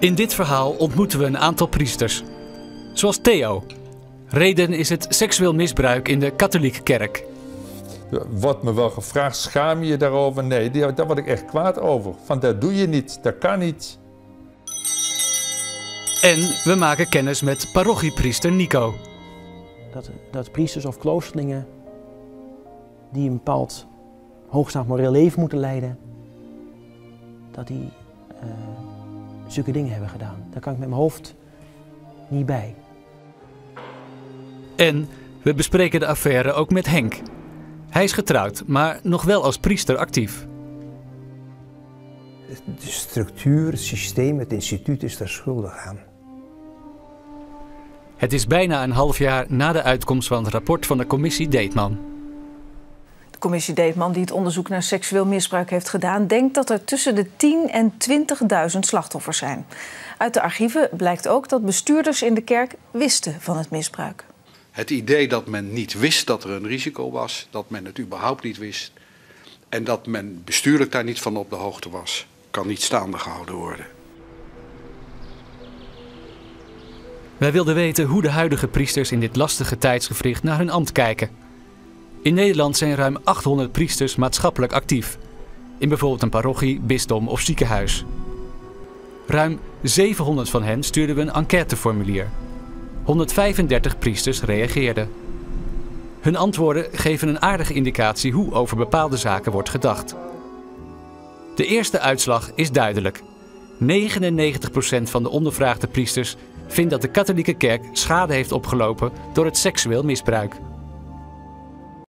In dit verhaal ontmoeten we een aantal priesters. Zoals Theo. Reden is het seksueel misbruik in de katholieke kerk. Wordt me wel gevraagd, schaam je je daarover? Nee, daar word ik echt kwaad over. Van dat doe je niet, dat kan niet. En we maken kennis met parochiepriester Nico. Dat priesters of kloosterlingen die een bepaald hoogstaand moreel leven moeten leiden, dat die zulke dingen hebben gedaan. Daar kan ik met mijn hoofd niet bij. En we bespreken de affaire ook met Henk. Hij is getrouwd, maar nog wel als priester actief. De structuur, het systeem, het instituut is daar schuldig aan. Het is bijna een half jaar na de uitkomst van het rapport van de commissie Deetman. De commissie Deetman, die het onderzoek naar seksueel misbruik heeft gedaan, denkt dat er tussen de 10.000 en 20.000 slachtoffers zijn. Uit de archieven blijkt ook dat bestuurders in de kerk wisten van het misbruik. Het idee dat men niet wist dat er een risico was, dat men het überhaupt niet wist en dat men bestuurlijk daar niet van op de hoogte was, kan niet staande gehouden worden. Wij wilden weten hoe de huidige priesters in dit lastige tijdsgewricht naar hun ambt kijken. In Nederland zijn ruim 800 priesters maatschappelijk actief. In bijvoorbeeld een parochie, bisdom of ziekenhuis. Ruim 700 van hen stuurden we een enquêteformulier. 135 priesters reageerden. Hun antwoorden geven een aardige indicatie hoe over bepaalde zaken wordt gedacht. De eerste uitslag is duidelijk. 99% van de ondervraagde priesters vindt dat de katholieke kerk schade heeft opgelopen door het seksueel misbruik.